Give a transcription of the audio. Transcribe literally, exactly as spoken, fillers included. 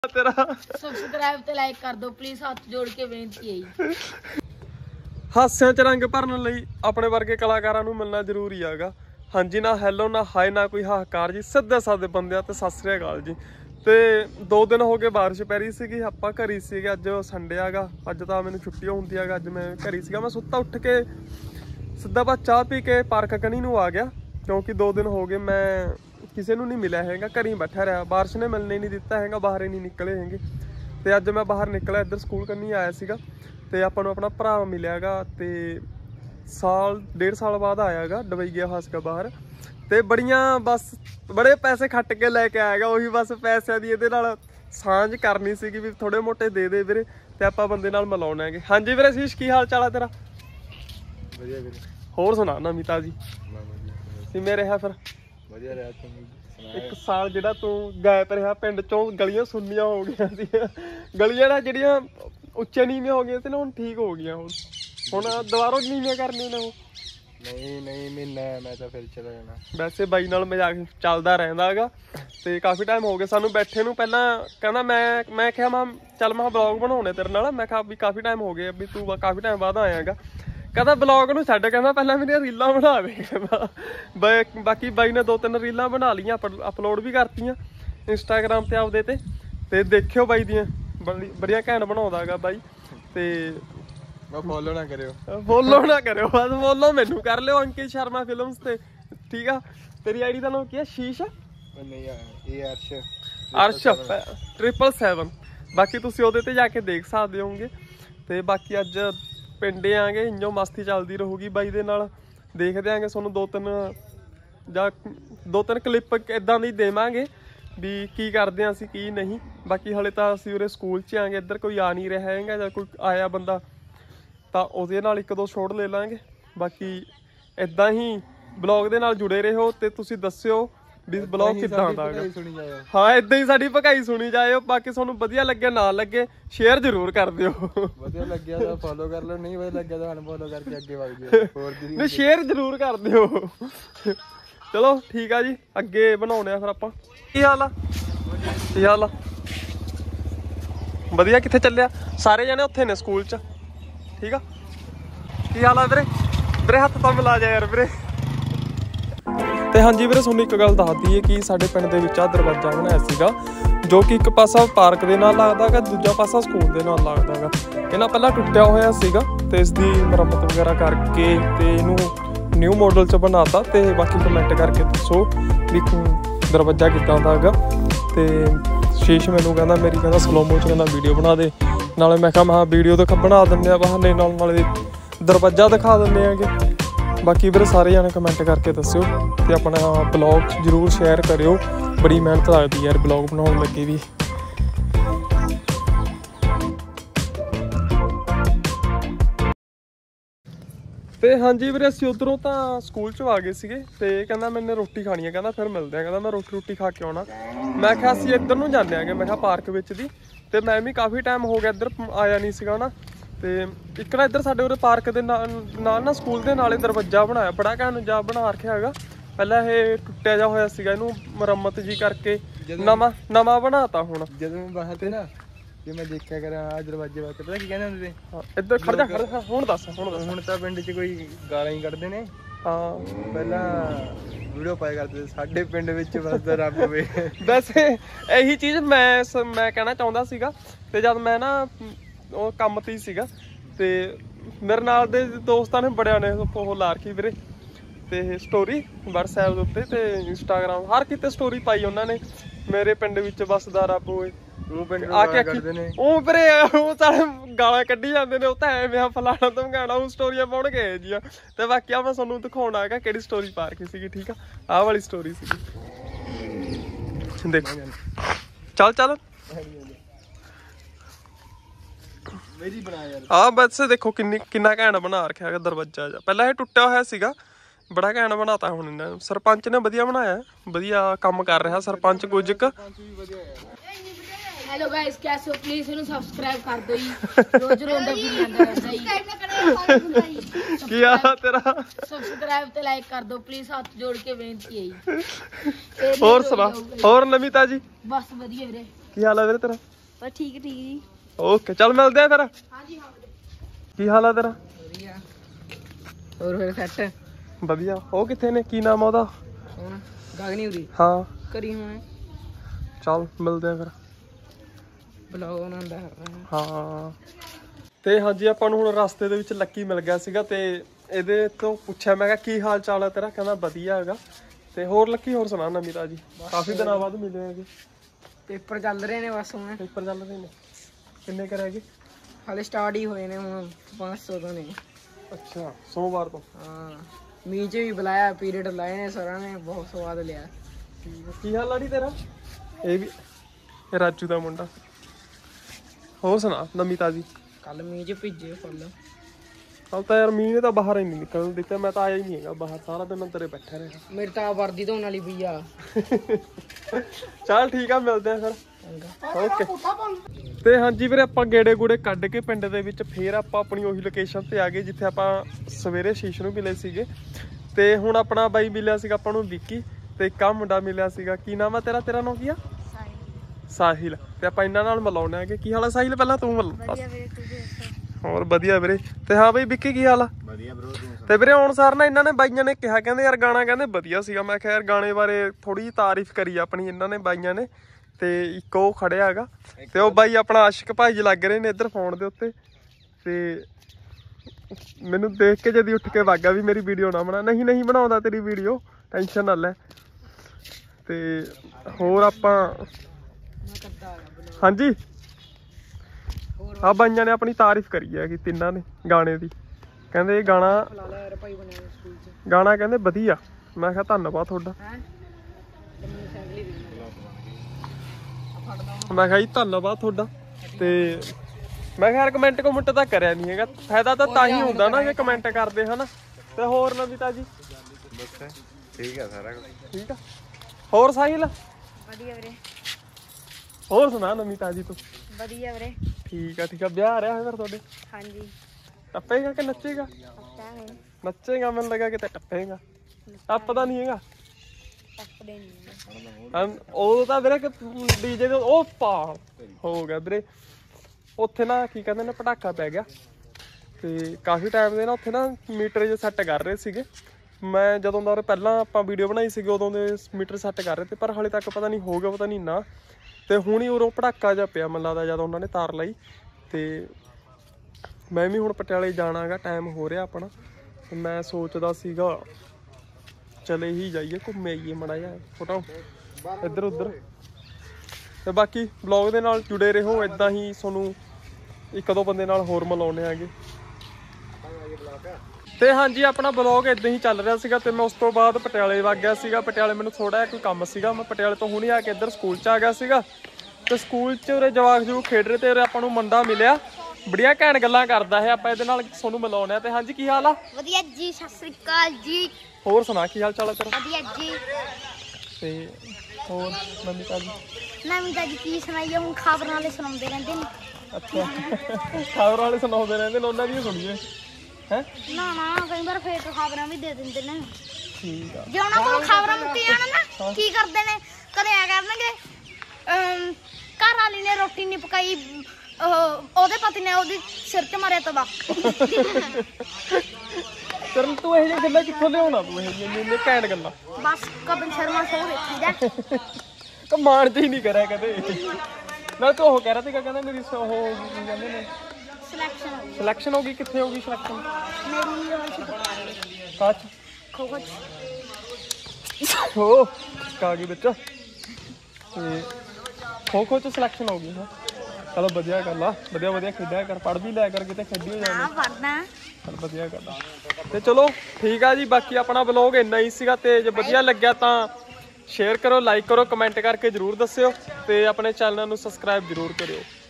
तेरा सब्सक्राइब ते लाइक कर दो प्लीज, हाथ जोड़ के बेनती है। हास्यां च रंग भरन लई अपने वर्गे कलाकारां नूं मिलना जरूरी हैगा। हाँ जी, ना हैलो ना हाय ना कोई हाहाकार जी, सीधे सादे बंदे ते सत श्री अकाल जी। ते दो दिन हो गए बारिश पै रही सीगी, आपां घरी सीगे। अज संडे हैगा, अज तां मैनूं छुट्टी हुंदी हैगा। अज मैं घरी सीगा, मैं सुत्ता उठ के सीधा बस चाह पी के पार्क कनी नूं आ गया, क्योंकि दो दिन हो गए मैं किसी नूं नहीं मिलिया हैगा, घर ही बैठा रहा। बारिश ने मिलने नहीं दिता हैगा, बाहर ही नहीं निकले हैगे। तो अज मैं बाहर निकलिया, इधर स्कूल कनी आया सीगा। ते आपां नूं अपना भरा मिलिया गा, ते साल डेढ़ साल बाद आया गा, दुबई गया होया सीगा बाहर। ते बड़ियां बस बड़े पैसे खट के लैके आएगा, उही बस पैसों की इहदे नाल सांझ करनी सीगी भी थोड़े मोटे दे दे वीरे, ते आपां बंदे नाल मिलाउणे हैगे। हाँ जी वीरे शीश, की हाल चाल है तेरा? वधिया वीरे। होर सुना नवीं ताजी? किवें रहा फिर? वधिया रहा। तुम एक साल जिहड़ा तू गायब रहा पिंड चों, गलियां सुन्नियां हो गईयां सी, गलियां ना जिहड़ियां उच्चे नीवियां हो गईयां सी ना, हुण ठीक हो गईयां। हुण हुण दुबारा नीवियां करनी ने वो नहीं नहीं महीना मैं तो फिर चला जाना। वैसे बाई नाल मजाक चलदा रहिंदा हैगा, ते काफ़ी टाइम हो गया सानू बैठे नूं। पहिलां कहंदा मैं मैं कहा मैं चल मैं ब्लॉग बनाउणे तेरे नाल। मैं कहा भी काफ़ी टाइम हो गया भी तू काफ़ी टाइम बाद आया हैगा। कहता ब्लॉग नूं छड्ड, कहंदा पहिलां मेरियां रीलां बना दे। कहंदा बाकी बाई ने दो तीन रीलां बना लियां, अपलोड भी करतियां इंस्टाग्राम ते आपदे ते ते देखियो बाई दियां बड़ियां घैंट बनाउंदा हैगा बाई। ते फॉलो ना करियो, फॉलो ना करियो, बस फॉलो मैनू कर लियो अंकित शर्मा फिल्म्स ते, ठीक है। तेरी आईडी का नाम क्या है? शीश नहीं ये अर्श अर्श ट्रिपल सैवन। बाकी तुसीं ओहदे ते जाके देख सकदे होंगे। ते बाकी अज पिंडे आंगे, इंजो मस्ती चलदी रहूगी बाई दे नाल। देखदे आंगे तुहानूं दो तीन जां दो तीन क्लिप इदां दी देवांगे भी की करदे आं असीं की नहीं। बाकी हले तां असीं उरे स्कूल च आंगे, इधर कोई आ नहीं रहा हैगा, जां कोई आया बंदा ਤਾਂ ਉਹਦੇ ਨਾਲ ਇੱਕ ਦੋ ਸ਼ੋਟ ਲੈ ਲਾਂਗੇ। ਬਾਕੀ ਇਦਾਂ ਹੀ ਬਲੌਗ ਦੇ ਨਾਲ ਜੁੜੇ ਰਹੋ ਤੇ ਤੁਸੀਂ ਦੱਸਿਓ ਵੀ ਬਲੌਗ ਕਿੱਦਾਂ ਆਉਂਦਾ ਹੈਗਾ। ਹਾਂ ਇਦਾਂ ਹੀ ਸਾਡੀ ਭਕਾਈ ਸੁਣੀ ਜਾਇਓ। ਬਾਕੀ ਤੁਹਾਨੂੰ ਵਧੀਆ ਲੱਗਿਆ ਨਾ ਲੱਗੇ ਸ਼ੇਅਰ ਜ਼ਰੂਰ ਕਰ ਦਿਓ। ਵਧੀਆ ਲੱਗਿਆ ਤਾਂ ਫੋਲੋ ਕਰ ਲਓ, ਨਹੀਂ ਵਧੀਆ ਲੱਗਿਆ ਤਾਂ ਅਨਫੋਲੋ ਕਰਕੇ ਅੱਗੇ ਵਗ ਜਿਓ। ਹੋਰ ਦੀ ਨਹੀਂ ਸ਼ੇਅਰ ਜ਼ਰੂਰ ਕਰ ਦਿਓ। ਚਲੋ ਠੀਕ ਆ ਜੀ, ਅੱਗੇ ਬਣਾਉਣੇ ਆ ਫਿਰ ਆਪਾਂ। ਕੀ ਹਾਲ ਆ? ਕੀ ਹਾਲ ਆ? ਵਧੀਆ। ਕਿੱਥੇ ਚੱਲਿਆ? ਸਾਰੇ ਜਣੇ ਉੱਥੇ ਨੇ ਸਕੂਲ 'ਚ, ठीक है। की हाल है वीरे? वीरे हथ तो मिला जा यार वीरे। तो हाँ जी वीरे, तुहानूं एक गल दस दईए कि साडे पिंड दे विच आ दरवाजा बनाया सीगा, जो कि एक पासा पार्क दे नाल लगदा हैगा, दूजा पासा स्कूल दे नाल लगदा हैगा। इह ना पहलां टुट्टिया होया सीगा ते इसदी मुरम्मत वगैरह करके ते इहनूं न्यू मॉडल च बनाता। ते बाकी कमेंट करके दसो भी दरवाजा किद्दां दा हैगा। ते शीश मैनूं कहंदा मेरी कहंदा स्लोमो च कहंदा वीडियो बना दे। नाले मैं कहा हाँ वीडियो तो बना दिंदे बहाने नाल नाले दरवाजा दिखा दिंदे हैगे। बाकी फिर सारे जने कमेंट करके दस्सिओ ते अपना ब्लॉग जरूर शेयर करियो। बड़ी मेहनत लगदी यार ब्लॉग बनाउण लगे भी। ते हाँ जी वीरे, असीं उधरों तां स्कूल च आ गए सीगे। ते कहंदा मैंने रोटी खानी है, कहंदा फिर मिलदे हैं, कहंदा मैं रोटी रोटी खा के आउणा। मैं कहा असीं इधर नूं जाने आंगे, मैं कहा पार्क विच दी। ते मैं भी काफ़ी टाइम हो गया इधर आया नहीं सीगा ना। ते एक ना इधर साडे उरे पार्क दे नाल ना स्कूल दे नाल दरवाजा बनाया, बड़ा घैंट जा बना रखिया हैगा। पहला ये टुट्टिया जा होया सीगा, इहनूं मुरम्मत जी करके नवां नवां बनाता। हुण जदों मैं बाहर ते ना कि मैं देखिया करा आ दरवाजे वास्ते पता की कहंदे हुंदे हां इधर खड़ जा खड़ जा। हुण दस हुण दस हुण तां पिंड च कोई गालां ही कढदे ने। हाँ ਪਹਿਲਾਂ ਵੀਡੀਓ ਪਾਇਆ ਕਰਦੇ ਸਾਡੇ ਪਿੰਡ ਵਿੱਚ ਵਸਦਾ ਰੱਬ ਵੇ। ਵੈਸੇ ਇਹੀ ਚੀਜ਼ ਮੈਂ ਮੈਂ ਕਹਿਣਾ ਚਾਹੁੰਦਾ ਸੀਗਾ। ਤੇ ਜਦ ਮੈਂ ਨਾ ਉਹ ਕੰਮ ਤੇ ਹੀ ਸੀਗਾ, ਤੇ ਮੇਰੇ ਨਾਲ ਦੇ ਦੋਸਤਾਂ ਨੇ ਬੜਿਆਂ ਨੇ ਉਹ ਲਾ ਰੱਖੀ ਵੀਰੇ ਤੇ ਸਟੋਰੀ ਵਟਸਐਪ ਦੇ ਉੱਤੇ ਤੇ ਇੰਸਟਾਗ੍ਰਾਮ ਹਰ ਕਿਤੇ ਸਟੋਰੀ ਪਾਈ ਉਹਨਾਂ ਨੇ, ਮੇਰੇ ਪਿੰਡ ਵਿੱਚ ਵਸਦਾ ਰੱਬ ਓਏ। ਉਹ ਪਿੰਡ ਆ ਕੇ ਉਹ ਵੀਰੇ ਉਹ ਸਾਰੇ ਗਾਲਾਂ ਕੱਢੀ ਜਾਂਦੇ ਨੇ, ਉਹ ਤਾਂ ਐਵੇਂ ਫਲਾਣਾ ਧਮਕਾਣਾ, ਉਹ ਸਟੋਰੀਆਂ ਪਾਉਣ ਗਏ ਜੀ। ਤੇ ਬਾਕੀ ਆ ਮੈਂ ਤੁਹਾਨੂੰ ਦਿਖਾਉਣਾ ਹੈਗਾ ਕਿਹੜੀ ਸਟੋਰੀ ਪਾ ਰੱਖੀ ਸੀਗੀ, ਠੀਕ ਆ। ਆਹ ਵਾਲੀ ਸਟੋਰੀ ਸੀਗੀ, ਦੇਖੋ। ਚੱਲ ਚੱਲ ਮੇਰੀ ਬਣਾ ਯਾਰ। ਆਹ ਬਸ ਦੇਖੋ ਕਿੰਨੀ ਕਿੰਨਾ ਘੈਂਟ ਬਣਾ ਰੱਖਿਆ ਹੈਗਾ ਦਰਵਾਜ਼ਾ ਜਾ। ਪਹਿਲਾਂ ਇਹ ਟੁੱਟਿਆ ਹੋਇਆ ਸੀਗਾ, ਬੜਾ ਘੈਂਟ ਬਣਾਤਾ ਹੁਣ ਇਹਨਾਂ ਨੇ। ਸਰਪੰਚ ਨੇ ਵਧੀਆ ਬਣਾਇਆ, ਵਧੀਆ ਕੰਮ ਕਰ ਰਿਹਾ ਸਰਪੰਚ ਕੁਝ ਕੁ। हेलो गाइस, कैसे हो? प्लीज इन्हें सब्सक्राइब कर दो जी। रोज रोंदा भी आंदा रहंदा जी। की हाल है तेरा? सब्सक्राइब ते लाइक कर दो प्लीज, हाथ जोड़ के बेनती है जी। और सुना और नवीं ताजी? बस वधिया वीरे। की हाल है वीरे तेरा? ਬਸ ਠੀਕ ਠੀਕ ਜੀ। ਓਕੇ ਚੱਲ ਮਿਲਦੇ ਆ ਫਿਰ। ਹਾਂਜੀ ਹਾਂ ਕੀ ਹਾਲ ਆ ਤੇਰਾ? ਵਧੀਆ। ਹੋਰ ਫਿਰ ਸੈੱਟ ਵਧੀਆ। ਉਹ ਕਿੱਥੇ ਨੇ? ਕੀ ਨਾਮ ਆ ਉਹਦਾ? ਹੁਣ ਗਗਨੀ ਉਰੀ ਹਾਂ ਕਰੀ ਹੁਣ ਚੱਲ ਮਿਲਦੇ ਆ ਫਿਰ। ਬਲੌਗ ਬਣਾਉਂਦਾ ਹਾਂ ਤੇ ਹਾਂਜੀ ਆਪਾਂ ਨੂੰ ਹੁਣ ਰਸਤੇ ਦੇ ਵਿੱਚ ਲੱਕੀ ਮਿਲ ਗਿਆ ਸੀਗਾ ਤੇ ਇਹਦੇ ਤੋਂ ਪੁੱਛਿਆ ਮੈਂ ਕਿਹਾ ਕੀ ਹਾਲ ਚਾਲ ਹੈ ਤੇਰਾ? ਕਹਿੰਦਾ ਵਧੀਆ ਹੈਗਾ। ਤੇ ਹੋਰ ਲੱਕੀ ਹੋਰ ਸੁਣਾ ਨਵੀਂ ਤਾਜੀ? ਕਾਫੀ ਦਿਨਾਂ ਬਾਅਦ ਮਿਲੇ ਹੈਗੇ। ਪੇਪਰ ਚੱਲ ਰਹੇ ਨੇ ਬਸ ਹੁਣ। ਪੇਪਰ ਚੱਲ ਰਹੇ ਨੇ? ਕਿੰਨੇ ਕਰ ਹੈਗੇ? ਹਾਲੇ ਸਟਾਰਟ ਹੀ ਹੋਏ ਨੇ ਹੁਣ ਪੰਜ ਸੌ ਤੋਂ ਨੇ। ਅੱਛਾ ਸੋਮਵਾਰ ਤੋਂ? ਹਾਂ ਮੀਂਹ 'ਚ ਵੀ ਬੁਲਾਇਆ ਪੀਰੀਅਡ ਲਾਏ ਨੇ ਸਰਾਂ ਨੇ ਬਹੁਤ ਸਵਾਦ ਲਿਆ। ਕੀ ਹਾਲ ਆੜੀ ਤੇਰਾ? ਇਹ ਵੀ ਇਹ ਰਾਜੂ ਦਾ ਮੁੰਡਾ। ਹੋਰ ਸੁਣਾ ਨਵੀਂ ਤਾਜੀ? ਕੱਲ ਮੀਂਹ 'ਚ ਭਿੱਜੇ ਫੁੱਲ। ਕੱਲ ਤਾਂ ਯਾਰ ਮੀਂਹ ਨੇ ਤਾਂ ਬਾਹਰ ਹੀ ਨਹੀਂ ਨਿਕਲਣ ਦਿੱਤਾ। ਮੈਂ ਤਾਂ ਆਇਆ ਹੀ ਨਹੀਂ ਹੈਗਾ ਬਾਹਰ। ਸਾਰਾ ਦਿਨ ਅੰਦਰੇ ਬੈਠਾ ਰਿਹਾ। ਮੇਰੀ ਤਾਂ ਵਰਦੀ ਧੋਣ ਵਾਲੀ ਪਈ ਆ। ਚੱਲ ਠੀਕ ਆ ਮਿਲਦੇ ਆ ਫਿਰ। ਓਕੇ ਤੇ ਹਾਂਜੀ ਵੀਰੇ ਆਪਾਂ ਗੇੜੇ ਗੂੜੇ ਕੱਢ ਕੇ ਪਿੰਡ ਦੇ ਵਿੱਚ ਫੇਰ ਆਪਾਂ ਆਪਣੀ ਉਹੀ ਲੋਕੇਸ਼ਨ ਤੇ ਆ ਗਏ ਜਿੱਥੇ ਆਪਾਂ ਸਵੇਰੇ ਸ਼ੀਸ਼ ਨੂੰ ਮਿਲੇ ਸੀਗੇ। ਤੇ ਹੁਣ ਆਪਣਾ ਬਾਈ ਮਿਲਿਆ ਸੀਗਾ ਆਪਾਂ ਨੂੰ ਵਿੱਕੀ ਤੇ ਇੱਕ ਆ ਮੁੰਡਾ ਮਿਲਿਆ ਸੀਗਾ। ਕੀ ਨਾਮ ਆ ਤੇਰਾ? ਤੇਰਾ ਨਾਮ ਕੀ ਆ? ਸਾਹਿਲ। ਤੇ ਆਪਾਂ ਇਹਨਾਂ ਨਾਲ ਮਿਲਾਉਣੇ ਆਗੇ। ਕੀ ਹਾਲ ਆ ਸਾਹਿਲ? ਪਹਿਲਾਂ ਤੂੰ ਮਿਲ। ਹੋਰ ਵਧੀਆ ਵੀਰੇ। ਤੇ ਹਾਂ ਬਈ ਵਿੱਕੀ ਕੀ ਹਾਲ ਆ? ਵਧੀਆ ਬ్రో ਤੂੰ। ਤੇ ਵੀਰੇ ਹੁਣ ਸਾਰ ਨਾ ਇਹਨਾਂ ਨੇ ਬਾਈਆਂ ਨੇ ਕਿਹਾ ਕਹਿੰਦੇ ਯਾਰ ਗਾਣਾ ਕਹਿੰਦੇ ਵਧੀਆ ਸੀਗਾ। ਮੈਂ ਕਿਹਾ ਯਾਰ ਗਾਣੇ ਬਾਰੇ ਥੋੜੀ ਜਿਹੀ ਤਾਰੀਫ ਕਰੀ ਆਪਣੀ ਇਹਨਾਂ ਨੇ ਬਾਈਆਂ ਨੇ। ਤੇ ਇੱਕ ਉਹ ਖੜਿਆ ਹੈਗਾ ਤੇ ਉਹ ਬਾਈ ਆਪਣਾ ਆਸ਼ਿਕ ਭਾਈ ਜੀ ਲੱਗ ਰਹੇ ਨੇ ਇੱਧਰ ਫੋਨ ਦੇ ਉੱਤੇ। ਤੇ ਮੈਨੂੰ ਦੇਖ ਕੇ ਜਦੀ ਉੱਠ ਕੇ ਵਾਗਾ ਵੀ ਮੇਰੀ ਵੀਡੀਓ ਨਾ ਬਣਾ। ਨਹੀਂ ਨਹੀਂ ਬਣਾਉਂਦਾ ਤੇਰੀ ਵੀਡੀਓ, ਟੈਨਸ਼ਨ ਨਾ ਲੈ। ਤੇ ਹੋਰ ਆਪਾਂ ਹਾਂਜੀ ਆ ਬਾਈਆਂ ਨੇ ਆਪਣੀ ਤਾਰੀਫ ਕਰੀ ਹੈਗੀ ਤਿੰਨਾਂ ਨੇ ਗਾਣੇ ਦੀ। ਕਹਿੰਦੇ ਇਹ ਗਾਣਾ ਗਾਣਾ ਕਹਿੰਦੇ ਵਧੀਆ। ਮੈਂ ਕਿਹਾ ਧੰਨਵਾਦ ਤੁਹਾਡਾ। ਮੈਂ ਕਿਹਾ ਜੀ ਧੰਨਵਾਦ ਤੁਹਾਡਾ। ਤੇ ਮੈਂ ਕਿਹਾ ਕਮੈਂਟ ਕਮੈਂਟ ਤਾਂ ਕਰਿਆ ਨਹੀਂ ਹੈਗਾ। ਫਾਇਦਾ ਤਾਂ ਤਾਂ ਹੀ ਹੁੰਦਾ ਨਾ ਜੇ ਕਮੈਂਟ ਕਰਦੇ ਹਨਾ। ਤੇ ਹੋਰ ਨਵੀਂ ਤਾਜੀ? ਬਸ ਠੀਕ ਆ ਸਾਰਾ ਕੁਝ ਠੀਕ ਆ। ਹੋਰ ਸਾਹਿਲ? ਵਧੀਆ ਵੀਰੇ। ਹੋਰ ਸੁਣਾ ਨਵੀਂ ਤਾਜੀ ਤੂੰ? ਵਧੀਆ ਵੀਰੇ। ਠੀਕ ਆ ਠੀਕ ਆ। ਵਿਆਹ ਆ ਰਿਹਾ ਹੈ ਫਿਰ ਤੁਹਾਡੇ? ਹਾਂਜੀ। ਟੱਪੇਗਾ ਕਿ ਨੱਚੇਗਾ? ਨੱਚੇਗਾ ਮੈਨੂੰ ਲੱਗਾ ਕਿਤੇ ਟੱਪੇਗਾ। ਟੱਪਦਾ ਨਹੀਂ ਹੈਗਾ। ਟੱਪਦੇ ਨਹੀਂ ਉਹ ਤਾਂ ਵੀਰੇ ਡੀਜੇ ਦੇ ਉਹ ਪਾ ਹੋ ਗਿਆ ਵੀਰੇ। ਉੱਥੇ ਨਾ ਕੀ ਕਹਿੰਦੇ ਨੇ ਪਟਾਕਾ ਪੈ ਗਿਆ ਤੇ ਕਾਫੀ ਟਾਈਮ ਦੇ ਨਾ ਉੱਥੇ ਨਾ ਮੀਟਰ ਜੇ ਸੈੱਟ ਕਰ ਰਹੇ ਸੀਗੇ। ਮੈਂ ਜਦੋਂ ਦਾ ਪਹਿਲਾਂ ਆਪਾਂ ਵੀਡੀਓ ਬਣਾਈ ਸੀਗੀ ਉਦੋਂ ਦੇ ਮੀਟਰ ਸੈੱਟ ਕਰ ਰਹੇ ਤੇ ਪਰ ਹਾਲੇ ਤੱਕ ਪਤਾ ਨਹੀਂ ਹੋ ਗਿਆ ਪਤਾ ਨਹੀਂ ਨਾ। ਤੇ ਹੁਣ ਹੀ ਉਰੋਂ ਪਟਾਕਾ ਜਿਹਾ ਪਿਆ ਮੈਨੂੰ ਲੱਗਦਾ ਜਦੋਂ ਉਹਨਾਂ ਨੇ ਤਾਰ ਲਾਈ। ਤੇ ਮੈਂ ਵੀ ਹੁਣ ਪਟਿਆਲੇ ਜਾਣਾ ਹੈਗਾ। ਟਾਈਮ ਹੋ ਰਿਹਾ ਆਪਣਾ। ਤੇ ਮੈਂ ਸੋਚਦਾ ਸੀਗਾ ਚਲੇ ਹੀ ਜਾਈਏ ਘੁੰਮੇ ਆਈਏ ਮਾੜਾ ਜਿਹਾ ਫੋਟੋ ਇੱਧਰ ਉੱਧਰ। ਤੇ ਬਾਕੀ ਬਲੌਗ ਦੇ ਨਾਲ ਜੁੜੇ ਰਹੋ। ਇੱਦਾਂ ਹੀ ਤੁਹਾਨੂੰ ਇੱਕ ਦੋ ਬੰਦੇ ਨਾਲ ਹੋਰ ਮਿਲਾਉਣੇ ਹੈਗੇ। ਤੇ ਹਾਂਜੀ ਆਪਣਾ ਬਲੌਗ ਇੱਦਾਂ ਹੀ ਚੱਲ ਰਿਹਾ ਸੀਗਾ। ਤੇ ਮੈਂ ਉਸ ਤੋਂ ਬਾਅਦ ਪਟਿਆਲੇ ਵਗ ਗਿਆ ਸੀਗਾ। ਪਟਿਆਲੇ ਮੈਨੂੰ ਥੋੜਾ ਜਿਹਾ ਕੋਈ ਕੰਮ ਸੀਗਾ। ਮੈਂ ਪਟਿਆਲੇ ਤੋਂ ਹੁਣੇ ਆ ਕੇ ਇੱਧਰ ਸਕੂਲ 'ਚ ਆ ਗਿਆ ਸੀਗਾ। ਤੇ ਸਕੂਲ 'ਚ ਉਰੇ ਜਵਾਕ ਜੂ ਖੇਡ ਰਹੇ ਤੇ ਉਰੇ ਆਪਾਂ ਨੂੰ ਮੁੰਡਾ ਮਿਲਿਆ। ਬੜੀਆਂ ਘੈਂਟ ਗੱਲਾਂ ਕਰਦਾ ਹੈ। ਆਪਾਂ ਇਹਦੇ ਨਾਲ ਤੁਹਾਨੂੰ ਮਿਲਾਉਣੇ ਆ। ਤੇ ਹਾਂਜੀ ਕੀ ਹਾਲ ਆ? ਵਧੀਆ ਜੀ। ਸਤਿ ਸ੍ਰੀ ਅਕਾਲ ਜੀ। ਹੋਰ ਸੁਣਾ ਕੀ ਹਾਲ ਚਾਲ ਹੈ ਤੇਰਾ? ਵਧੀਆ ਜੀ। ਤੇ ਹੋਰ ਨਵੀਂ ਤਾਜੀ? ਨਵੀਂ ਤਾਜੀ ਕੀ ਸੁਣਾਈਏ? ਹੁਣ ਖਬਰਾਂ ਵਾਲੇ ਸੁਣਾਉਂਦੇ ਰਹਿੰਦੇ ਨੇ। ਅੱਛਾ ਖਬਰ ਵਾਲੇ ਸੁਣਾਉਂਦੇ ਰਹਿੰਦੇ ਨੇ ਉਹਨਾਂ ਦੀਆਂ ਸੁਣੀਏ ਹੈ। ਨਾ ਨਾ ਕਈ ਵਾਰ ਫੇਕ ਖਬਰਾਂ ਵੀ ਦੇ ਦਿੰਦੇ ਨੇ। ਠੀਕ ਆ। ਜੇ ਉਹਨਾਂ ਕੋਲ ਖਬਰਾਂ ਮੁੱਕ ਜਾਣ ਨਾ ਕੀ ਕਰਦੇ ਨੇ? ਕਦੇ ਆ ਕਰਨਗੇ ਘਰ ਵਾਲੀ ਨੇ ਰੋਟੀ ਨਹੀਂ ਪਕਾਈ ਉਹਦੇ ਪਤੀ ਨੇ ਉਹਦੀ ਸਿਰ 'ਚ ਮਾਰਿਆ ਤਵਾ। ਕਰਨ ਤੂੰ ਇਹ ਜਿਹੀਆਂ ਗੱਲਾਂ ਕਿੱਥੋਂ ਲਿਆਉਣਾ? ਤੂੰ ਇਹ ਜਿਹੀਆਂ ਇੰਨੇ ਘੈਂਟ ਗੱਲਾਂ ਬਸ ਕਪਿਲ ਸ਼ਰਮਾ ਸ਼ੋਅ ਦੇਖੀਦਾ। ਕਮਾਣ ਚ ਹੀ ਨਹੀਂ ਕਰਿਆ ਕਦੇ। ਨਾ ਤੂੰ ਉਹ ਕਹਿ ਰਿਹਾ ਸੀਗਾ ਕਹਿੰਦਾ ਮੇਰੀ ਉਹ ਕੀ ਕਹਿੰਦੇ ਨੇ ਸਿਲੈਕਸ਼ਨ ਹੋ ਗਈ। ਸਿਲੈਕਸ਼ਨ ਹੋ ਗਈ? ਕਿੱਥੇ ਹੋ ਗਈ ਸਿਲੈਕਸ਼ਨ? ਮੇਰੀ ਉਹ ਚ ਕਾਚ ਖੋ ਖੋ ਹੋ ਕਾ ਗਈ ਬੱਚਾ। ਤੇ ਖੋ ਖੋ ਚ ਸਿਲੈਕਸ਼ਨ ਹੋ ਗਈ। ਹਾਂ ਚਲੋ ਵਧੀਆ ਗੱਲ ਆ। ਵਧੀਆ ਵਧੀਆ ਖੇਡਿਆ ਕਰ। ਪੜ੍ਹ ਵੀ ਲਿਆ ਕਰ ਕਿਤੇ ਖੇਡੀ ਹੋ ਜਾਣੀ। ਹਾਂ ਪੜਨਾ। ਚਲ ਵਧੀਆ ਗੱਲ ਆ। ਤੇ ਚਲੋ ਠੀਕ ਆ ਜੀ। ਬਾਕੀ ਆਪਣਾ ਵਲੋਗ ਇੰਨਾ ਹੀ ਸੀਗਾ। ਤੇ ਜੇ ਵਧੀਆ ਲੱਗਿਆ ਤਾਂ ਸ਼ੇਅਰ ਕਰੋ, ਲਾਈਕ ਕਰੋ, ਕਮੈਂਟ ਕਰਕੇ ਜ਼ਰੂਰ ਦੱਸਿਓ। ਤੇ ਆਪਣੇ ਚੈਨਲ ਨੂੰ ਸਬਸਕ੍ਰਾਈਬ ਜ਼ਰੂਰ ਕਰਿਓ।